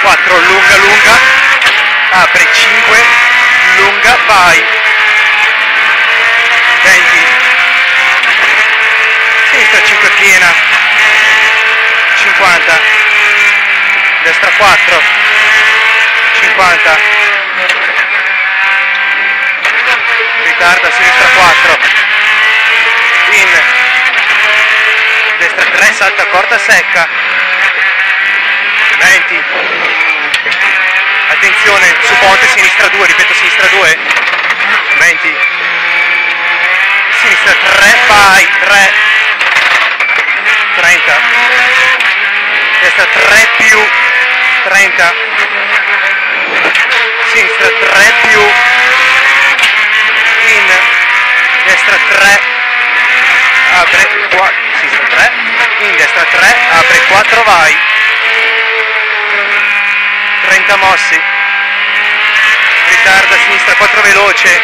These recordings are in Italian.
4, lunga, lunga, apre 5, lunga, vai, 20, sinistra 5 piena, 50, destra 4, 50, ritarda, sinistra 4, in, destra 3, salta corta secca, 20, attenzione, su ponte, sinistra 2, ripeto sinistra 2, 20, sinistra 3, vai, 3, 30, destra 3 più, 30, sinistra 3 più, in, destra 3, apre 4, sinistra 3, in, destra 3, apre 4, vai, 30 mossi, ritarda, sinistra 4 veloce,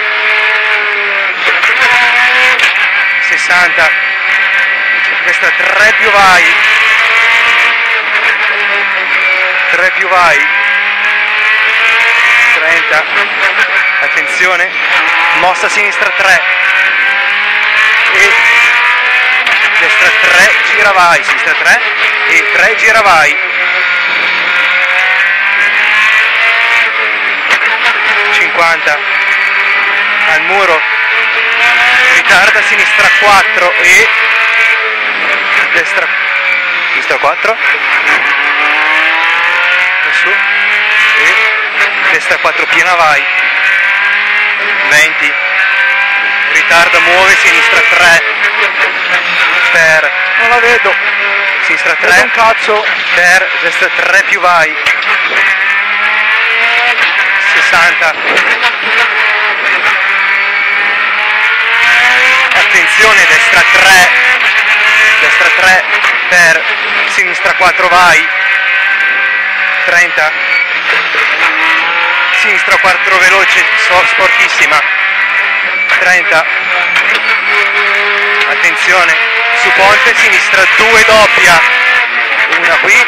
60, destra 3 più vai, 3 più vai, 30, attenzione, mossa sinistra 3 e destra 3, gira vai, sinistra 3 e 3, gira vai, 50, al muro, ritarda, sinistra 4 e destra 4, su e destra 4 piena vai, 20, ritarda, muove, sinistra 3 per, non la vedo, sinistra 3, un cazzo, per, destra 3 più vai, 60, attenzione, destra 3 per, sinistra 4 vai, 30, sinistra 4 veloce, sportissima, 30, attenzione, su ponte, sinistra 2 doppia, una qui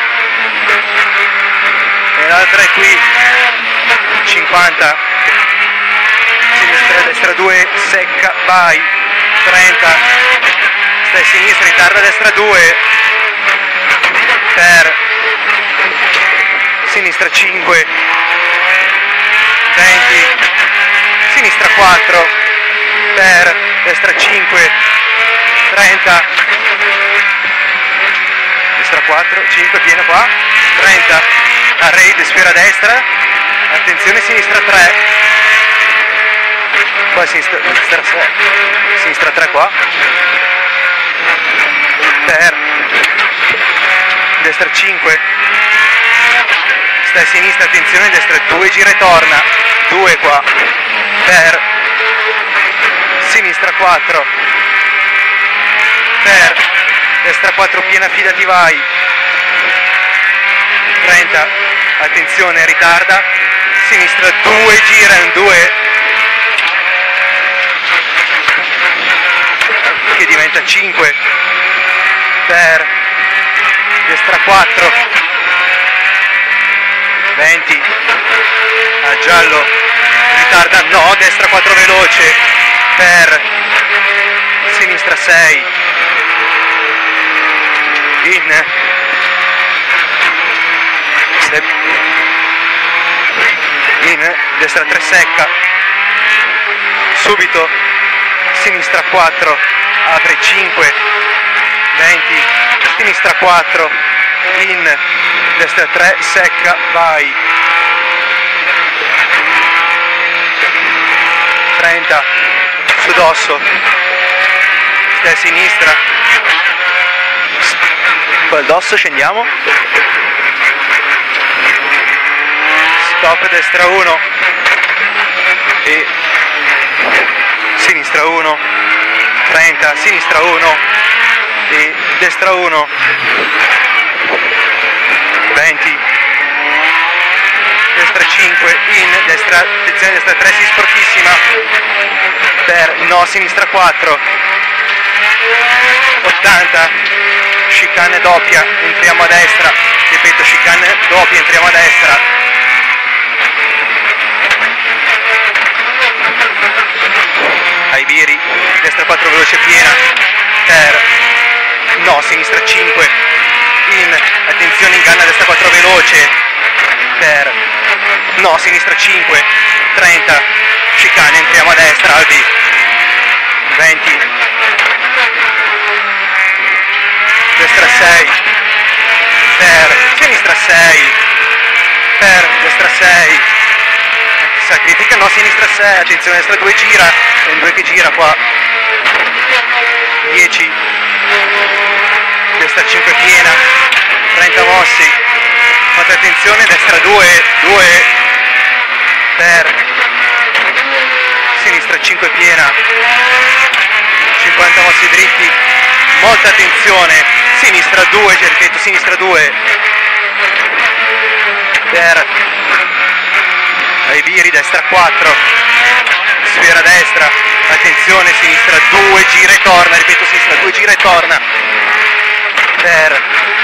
e l'altra è qui, 50, sinistra, destra 2, secca, vai, 30, stai a sinistra, ritarda, destra 2, per, sinistra 5, 20, sinistra 4, per, destra 5, 30, destra 4, 5, pieno qua, 30, a raid, sfera destra, attenzione, sinistra 3, poi sinistra 3 qua, per, destra 5, stai a sinistra, attenzione, destra 2, gira e torna, 2 qua, per, sinistra 4, per, destra 4 piena, fidati vai, 30, attenzione, ritarda, sinistra 2, gira in 2, che diventa 5, per, destra 4, 20, a giallo, ritarda, no, destra 4 veloce, per, sinistra 6, in, step, in, destra 3 secca, subito, sinistra 4, apre 5, 20, sinistra 4, in, destra 3, secca, vai, 30, su dosso, stai a sinistra, poi al dosso scendiamo, stop, destra 1 e sinistra 1, 30, sinistra 1 e destra 1, 20, destra 5, in, destra, attenzione, destra 3, si sportissima, per, no, sinistra 4, 80, chicane doppia, entriamo a destra, ripeto, chicane doppia, entriamo a destra, ai biri, destra 4 veloce piena, per, no, sinistra 5, in, attenzione, inganna, destra 4 veloce, per, no, sinistra 5, 30, chicane, entriamo a destra, Albi, 20, destra 6, per, sinistra 6, per, destra 6, sacrifica, no, sinistra 6, attenzione, destra 2 gira, è 2 che gira qua, 10, destra 5 piena, 30 mossi, fate attenzione, destra 2, 2, per, sinistra 5 piena, 50 mossi dritti, molta attenzione, sinistra 2, ripeto, sinistra 2, per, ai biri, destra 4, sfera destra, attenzione, sinistra 2, gira e torna, ripeto, sinistra 2, gira e torna, per,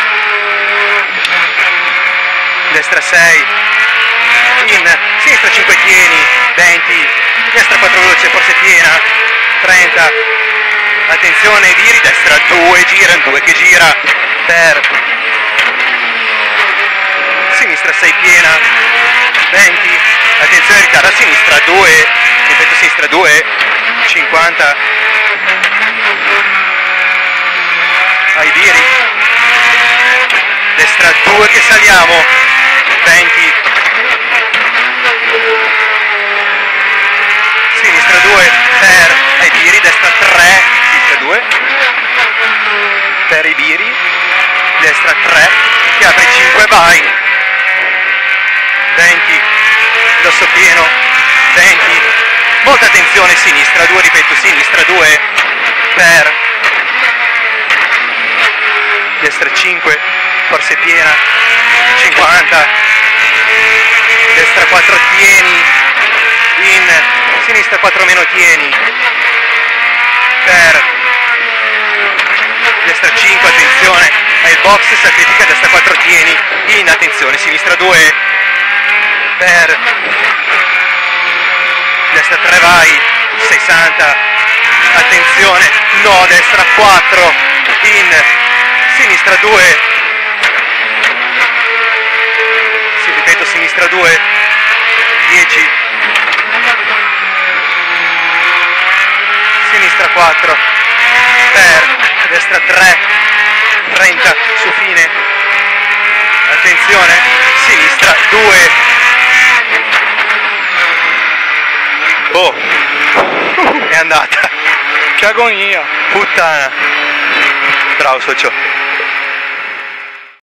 destra 6, in, sinistra 5 tieni, 20, destra 4 veloce, forse piena, 30, attenzione, viri, destra 2, gira, 2 che gira, per, sinistra 6 piena, 20, attenzione, ritardo a sinistra 2, ripeto, sinistra 2, 50, ai biri, destra 2 che saliamo, 20, sinistra 2, per, ai biri, destra 3, sinistra 2, per i biri, destra 3, che apre 5, vai, 20, dosso pieno, 20, molta attenzione, sinistra 2, ripeto, sinistra 2, per, destra 5, forse piena, 50, destra 4 tieni, in, sinistra 4 meno tieni, per, destra 5, attenzione, ai box, sacrifica, destra 4 tieni, in, attenzione, sinistra 2, per, destra 3 vai, 60, attenzione, no, destra 4, in, sinistra 2, ripeto, sinistra 2, 10, sinistra 4, per, destra 3, 30, su fine, attenzione, sinistra 2, oh, è andata, che agonia, puttana, bravo socio.